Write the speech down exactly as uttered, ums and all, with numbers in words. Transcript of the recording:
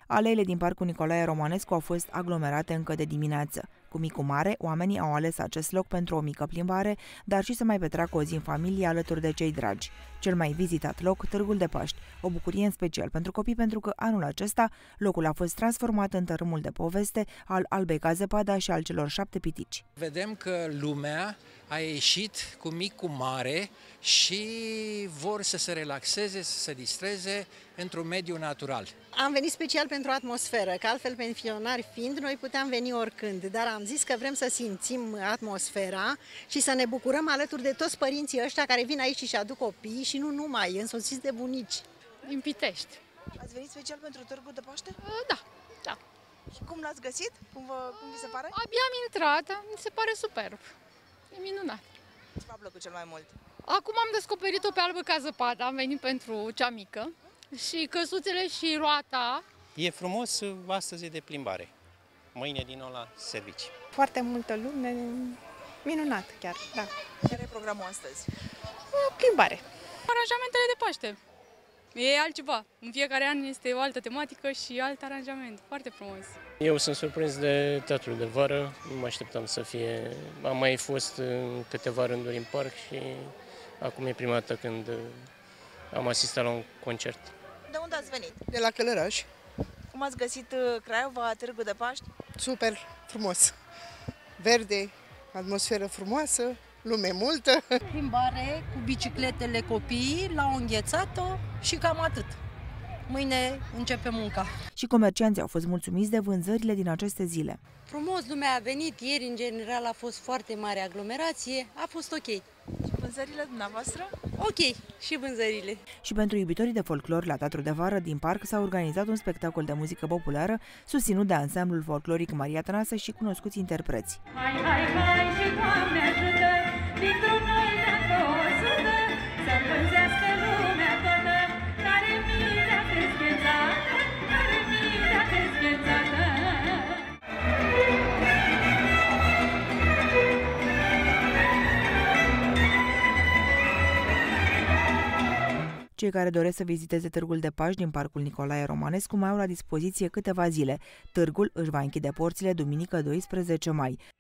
Aleile din Parcul Nicolae Romanescu au fost aglomerate încă de dimineață. Cu mic cu mare, oamenii au ales acest loc pentru o mică plimbare, dar și să mai petreacă o zi în familie alături de cei dragi. Cel mai vizitat loc, Târgul de Paști, o bucurie în special pentru copii, pentru că anul acesta locul a fost transformat în tărâmul de poveste al Albei ca zăpada și al celor șapte pitici. Vedem că lumea a ieșit cu mic cu mare și vor să se relaxeze, să se distreze într-un mediu natural. Am venit special pentru atmosferă, că altfel pensionari fiind, noi puteam veni oricând, dar am zis că vrem să simțim atmosfera și să ne bucurăm alături de toți părinții ăștia care vin aici și își aduc copii și nu numai, însoțiți de bunici. Din Pitești. Ați venit special pentru Târgul de Paște? Da, da. Și cum l-ați găsit? Cum, vă, cum vi se pare? Abia am intrat, mi se pare superb. E minunat. Ce v-a plăcut cel mai mult? Acum am descoperit-o pe Albă ca zăpada, am venit pentru cea mică. Și căsuțele și roata. E frumos, astăzi e de plimbare. Mâine din nou la servici. Foarte multă lume, minunat chiar, da. Care e programul astăzi? O plimbare. Aranjamentele de Paște. E altceva. În fiecare an este o altă tematică și alt aranjament. Foarte frumos. Eu sunt surprins de Teatrul de Vară. Nu mă așteptam să fie... Am mai fost în câteva rânduri în parc și acum e prima dată când am asistat la un concert. De unde ați venit? De la Călăraș. Cum ați găsit Craiova, Târgul de Paști? Super frumos. Verde, atmosferă frumoasă, lume multă. Plimbare cu bicicletele copiii la o înghețată și cam atât. Mâine începe munca. Și comercianții au fost mulțumiți de vânzările din aceste zile. Frumos, lumea a venit ieri, în general a fost foarte mare aglomerație, a fost ok. Și vânzările dumneavoastră? Ok, și vânzările. Și pentru iubitorii de folclor, la Teatrul de Vară din parc s-a organizat un spectacol de muzică populară susținut de ansamblul folcloric Maria Tănasă și cunoscuți interpreți. Hai, hai, hai și Doamne ajută, dintr-un noi dacă o sută, să pânzească lumea toată, care mintea deschiețată, care mintea deschiețată. Cei care doresc să viziteze Târgul de Paști din Parcul Nicolae Romanescu mai au la dispoziție câteva zile. Târgul își va închide porțile duminică doisprezece mai.